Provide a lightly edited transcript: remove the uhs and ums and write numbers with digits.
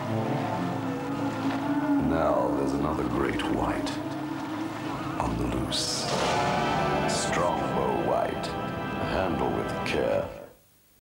Now there's another great white on the loose.